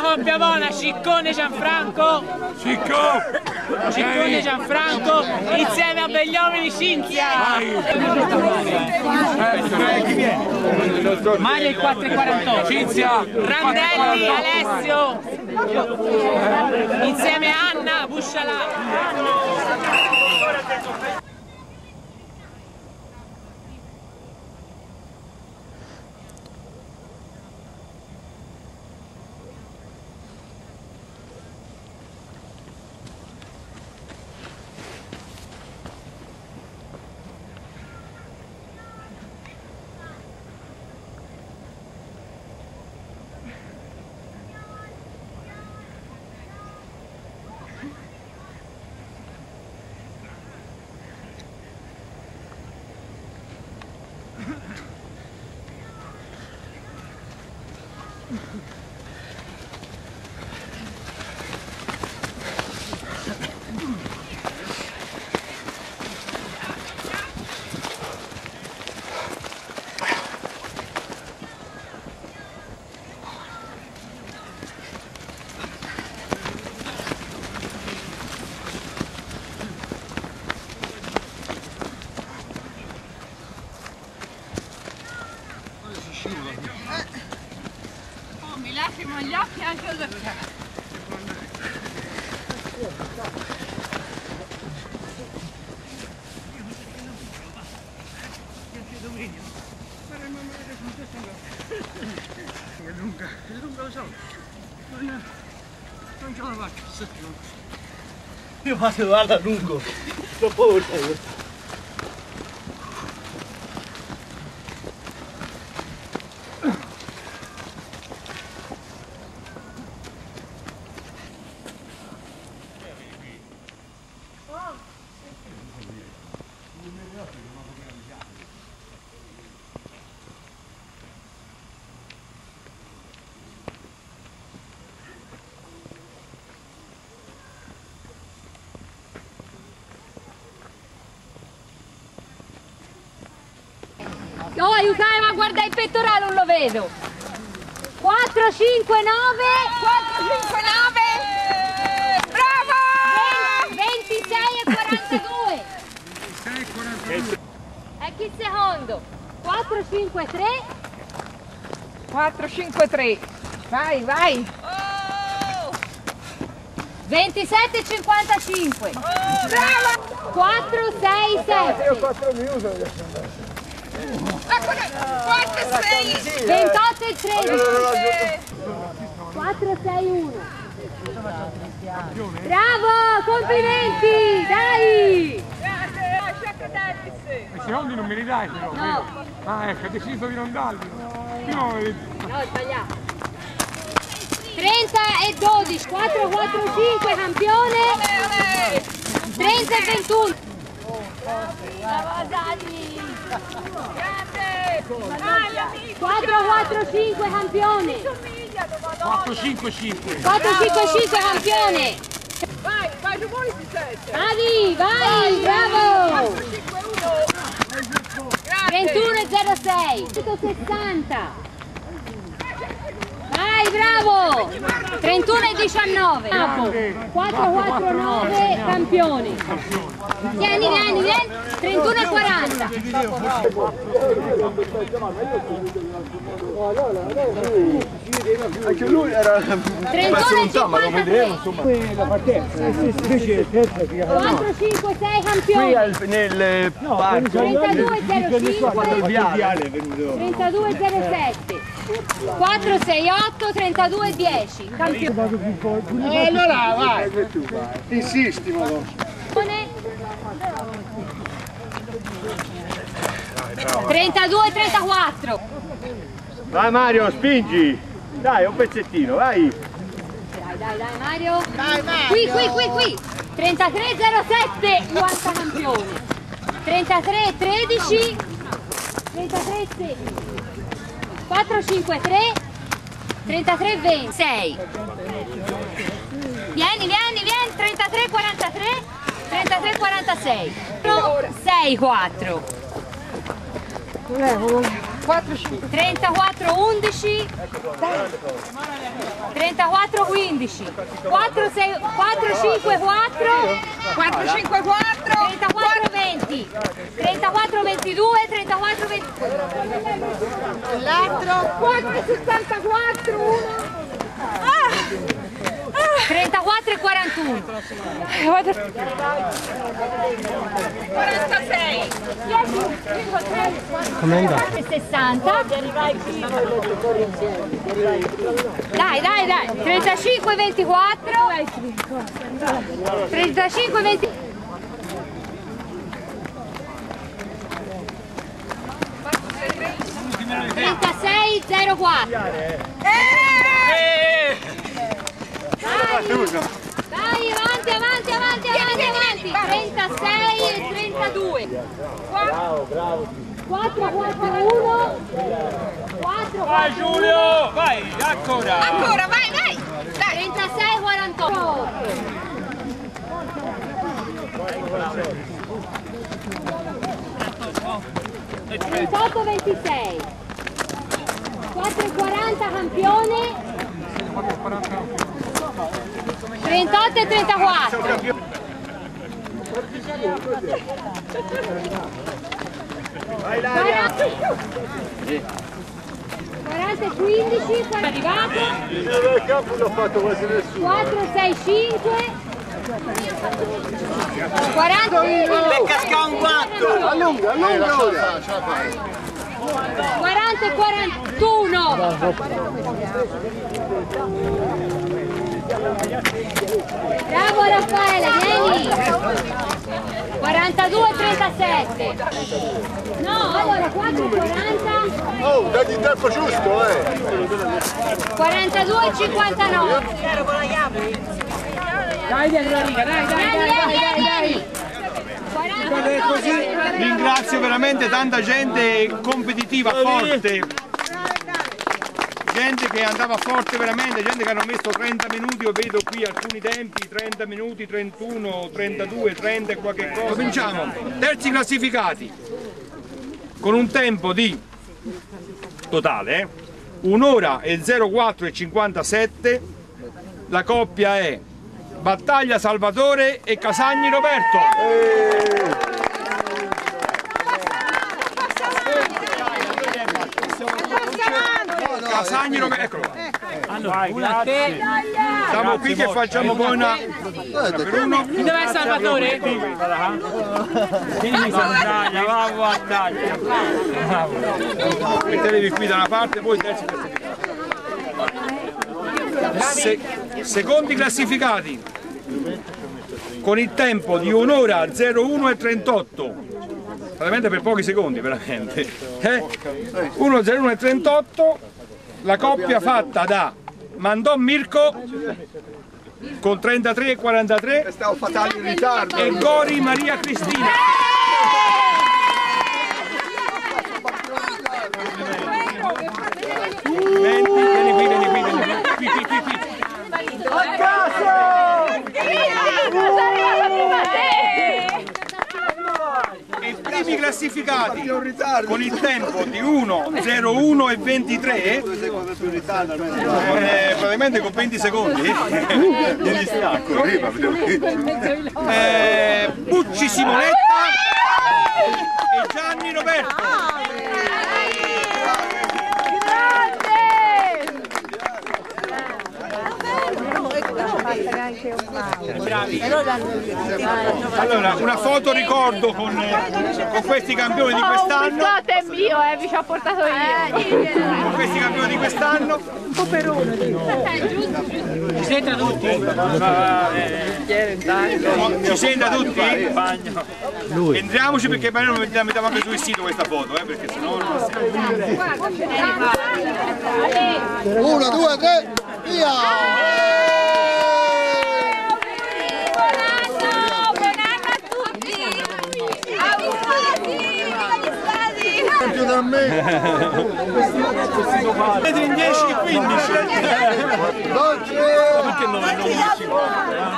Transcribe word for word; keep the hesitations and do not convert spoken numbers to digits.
coppia buona, Ciccone Gianfranco. Cicco! Ciccone Gianfranco insieme a Begliomini Cinzia. Maglia il quattro e quarantotto. Cinzia! Randelli Alessio insieme a Anna Buscialà. Oh, mi lacrimo agli occhi anche al occhiali. È lunga, è lunga lo so. Non, non ce la faccio. Io faccio guarda lungo, troppo volta. Oh, aiutate, ma guarda il pettorale, non lo vedo. quattro, cinque, nove. quattro, cinque, nove. Bravo! ventisei e quarantadue. ventisei e quarantadue. Ecco il secondo. quattro, cinque, tre. quattro, cinque, tre. Vai, vai. Oh! ventisette e cinquantacinque. Oh, bravo! quattro, sei, sette. quattro, sei. ventotto e tredici. quattro, sei, uno. Bravo, complimenti, dai! Grazie, lasciate Davis. I secondi non me li dai però, No. vero? Ah ecco, hai deciso di non darli. No, No, ho sbagliato. trenta e dodici, quattro, quattro, cinque, campione. trenta e ventuno. Bravo, Dani. Grande. Vai, amico. quattro, quattro, cinque, campione. quattro, cinque, cinque. quattro, cinque, cinque, campione. Vai, vai, giù voi si sette. Adi, vai, bravo. quattro, cinque, uno. Grazie. trentuno e zero sei. centosessanta. Vai, bravo! trentuno e diciannove. quattro, quattro, nove, campione. Vieni, vieni, vieni. trentuno e quaranta. Anche lui era trentuno e cinquantatré. la partenza, invece quattro, cinque, sei, qui campione. al, nel parco trentadue e zero cinque. viale è venuto. trentadue e zero sette. quattro, sei, otto, trentadue e dieci. Campione. E allora vai, insisti madonna. trentadue e trentaquattro. Vai Mario, spingi! Dai, un pezzettino, vai! Dai, dai, dai Mario. Dai, Mario. Qui, qui, qui, qui. trentatré e zero sette, quaranta campioni. trentatré e tredici. trentatré e sedici. quattro, cinque, tre. trentatré e venti. sei. Vieni, vieni, vieni. trentatré e quarantatré. trentatré e quarantasei. sei, quattro. trentaquattro undici, trentaquattro quindici, quattro cinque quattro, quattro cinque quattro, trentaquattro venti, trentaquattro ventidue, trentaquattro ventitré. L'altro quattro settantaquattro, uno. trentaquattro e quarantuno. quarantasei. sessanta. Dai, dai, dai. trentacinque ventiquattro. trentacinque venti. trentasei zero quattro. Dai, dai, avanti, avanti, avanti, avanti, avanti. trentasei e trentadue. Bravo, bravo. quattro quattro uno. quattro Vai Giulio, vai, ancora. Ancora, vai, vai. Dai. trentasei quarantotto. trentotto ventisei. quattro quaranta campione. trentotto e trentaquattro. Vai Laria. quaranta e quindici, è arrivato. Il campo l'ho fatto quasi nessuno. quattro sei cinque. quaranta. Becca un guatto. Allunga, allunga ora. quaranta e quarantuno. Bravo Raffaele, vieni. quarantadue e trentasette. No, allora quattro e quaranta. Oh, dagli il tempo giusto, eh. quarantadue e cinquantanove. Dai dietro la riga, dai, dai, Vieni, dai, vieni, dai, dai. vieni. Guardate, così ringrazio veramente tanta gente competitiva, forte, gente che andava forte veramente, gente che hanno messo trenta minuti, io vedo qui alcuni tempi, trenta minuti, trentuno, trentadue, trenta e qualche cosa. Cominciamo, terzi classificati, con un tempo di totale, eh, un'ora e zero quattro e cinquantasette, la coppia è Battaglia Salvatore e Casagni Roberto. Casagni Roberto, eccolo qua. Allora, te. Siamo qui che facciamo poi una... per uno. Chi dov'è Salvatore? Vieni Battaglia, va Battaglia. Mettetevi qui da una parte, poi terzi classificati. Se, secondi classificati con il tempo di un'ora zero uno e trentotto, veramente per pochi secondi, veramente. Eh? uno zero uno e trentotto, la coppia fatta da Mandò Mirko con trentatré e quarantatré Stavo fatale in ritardo. e Gori Maria Cristina. venti, vieni qui, vieni qui, vieni qui, qui, qui, qui, qui. A caso! E i primi classificati con il tempo di uno zero uno e ventitré, eh, praticamente con venti secondi, di distacco, eh, Bucci Simonetta e Gianni Roberto. Allora, una foto ricordo con, con questi campioni di quest'anno. Oh, è mio, eh, vi ci ho portato io. Con questi campioni di quest'anno. Un po' per uno, Ci senta tutti? Ci senta tutti? Entriamoci perché poi non la mettiamo anche sul sito questa foto, eh, perché sennò non la Uno, due, tre, via! Da me in dieci e quindici. Dolce! Perché non è